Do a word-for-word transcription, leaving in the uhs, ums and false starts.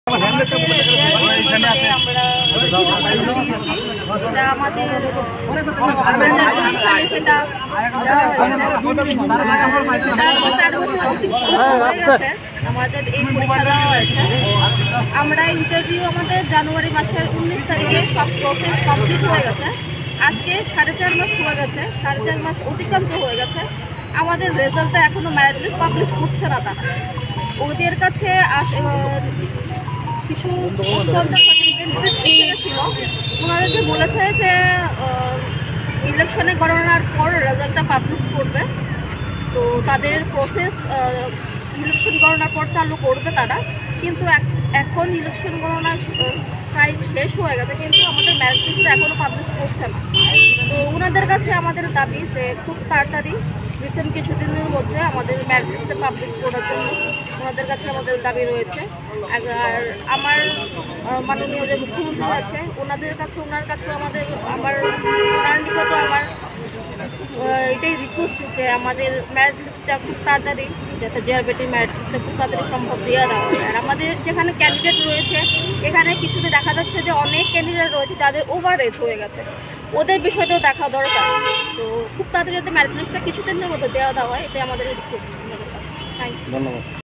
আমরা দিয়েছি, এটা আমাদের সালে সেটা দেওয়া হয়েছে, সেটা চার বছর অতিক্রম হয়ে গেছে আমাদের এই পরীক্ষা দেওয়া হয়েছে। আমরা ইন্টারভিউ আমাদের জানুয়ারি মাসের উনিশ তারিখে সব প্রসেস কমপ্লিট হয়ে গেছে। আজকে সাড়ে চার মাস হয়ে গেছে, সাড়ে চার মাস অতিক্রান্ত হয়ে গেছে। আমাদের রেজাল্টটা এখনও মেরিট লিস্ট পাবলিশ করছে না তারা। ওদের কাছে কিছু ক্যান্ডিডেট ছিল, ওনাদেরকে বলেছে যে ইলেকশনে গণনার পর রেজাল্টটা পাবলিশ করবে। তো তাদের প্রসেস ইলেকশন গণনার পর চালু করবে তারা, কিন্তু এখন ইলেকশন গণনা প্রায় শেষ হয়ে গেছে, কিন্তু আমাদের মেরিট লিস্টটা এখনও পাবলিশ করছে না। তো ওনাদের কাছে আমাদের দাবি যে খুব তাড়াতাড়ি রিসেন্ট কিছুদিনের মধ্যে আমাদের মেরিট লিস্টটা পাবলিশ করার জন্য ওনাদের কাছে আমাদের দাবি রয়েছে। আর আমার মাননীয় যে মুখ্যমন্ত্রী আছে ওনাদের কাছে ওনার কাছেও আমাদের আমার ওনার নিকটও আমার এটাই রিকোয়েস্ট যে আমাদের মেরিট লিস্টটা খুব তাড়াতাড়ি, যাতে জেআরবিটির মেরিট লিস্টটা খুব তাড়াতাড়ি সম্ভব দেওয়া দেওয়া হয়। আর আমাদের যেখানে ক্যান্ডিডেট রয়েছে এখানে কিছুতে দেখা যাচ্ছে যে অনেক ক্যান্ডিডেট রয়েছে যাদের ওভার এজ হয়ে গেছে, ওদের বিষয়টাও দেখা দরকার। তো খুব তাড়াতাড়ি যাতে মেরিট লিস্টটা কিছুদিনের মধ্যে দেওয়া দেওয়া হয়, এটাই আমাদের রিকোয়েস্ট। থ্যাংক ইউ, ধন্যবাদ।